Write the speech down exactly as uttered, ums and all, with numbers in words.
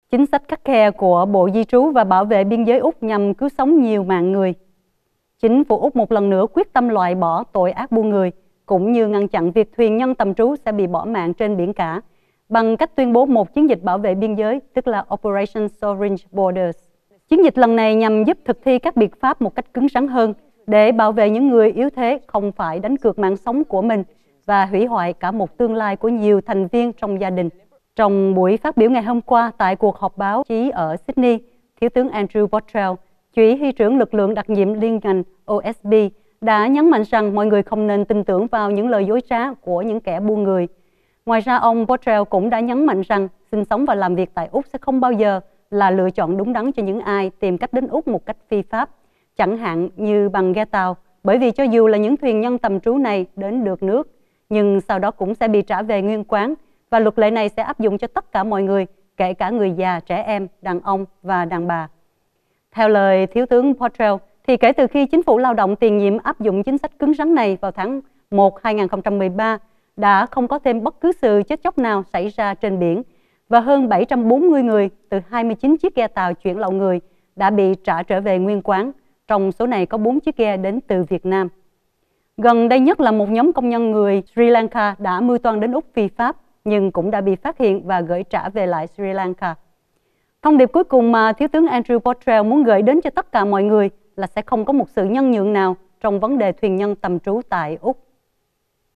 Chính sách khắt khe của Bộ Di trú và Bảo vệ Biên giới Úc nhằm cứu sống nhiều mạng người. Chính phủ Úc một lần nữa quyết tâm loại bỏ tội ác buôn người, cũng như ngăn chặn việc thuyền nhân tầm trú sẽ bị bỏ mạng trên biển cả, bằng cách tuyên bố một chiến dịch bảo vệ biên giới, tức là Operation Sovereign Borders. Chiến dịch lần này nhằm giúp thực thi các biện pháp một cách cứng rắn hơn, để bảo vệ những người yếu thế không phải đánh cược mạng sống của mình và hủy hoại cả một tương lai của nhiều thành viên trong gia đình. Trong buổi phát biểu ngày hôm qua tại cuộc họp báo chí ở Sydney, Thiếu tướng Andrew Bottrell, Chỉ huy trưởng lực lượng đặc nhiệm liên ngành O S B, đã nhấn mạnh rằng mọi người không nên tin tưởng vào những lời dối trá của những kẻ buôn người. Ngoài ra, ông Bottrell cũng đã nhấn mạnh rằng sinh sống và làm việc tại Úc sẽ không bao giờ là lựa chọn đúng đắn cho những ai tìm cách đến Úc một cách phi pháp, chẳng hạn như bằng ghe tàu, bởi vì cho dù là những thuyền nhân tầm trú này đến được nước, nhưng sau đó cũng sẽ bị trả về nguyên quán, và luật lệ này sẽ áp dụng cho tất cả mọi người, kể cả người già, trẻ em, đàn ông và đàn bà. Theo lời Thiếu tướng Bottrell, thì kể từ khi chính phủ lao động tiền nhiệm áp dụng chính sách cứng rắn này vào tháng một năm hai nghìn không trăm mười ba, đã không có thêm bất cứ sự chết chóc nào xảy ra trên biển, và hơn bảy trăm bốn mươi người từ hai mươi chín chiếc ghe tàu chuyển lậu người đã bị trả trở về nguyên quán. Trong số này có bốn chiếc ghe đến từ Việt Nam. Gần đây nhất là một nhóm công nhân người Sri Lanka đã mưu toan đến Úc phi pháp, nhưng cũng đã bị phát hiện và gửi trả về lại Sri Lanka. Thông điệp cuối cùng mà Thiếu tướng Andrew Bottrell muốn gửi đến cho tất cả mọi người là sẽ không có một sự nhân nhượng nào trong vấn đề thuyền nhân tầm trú tại Úc.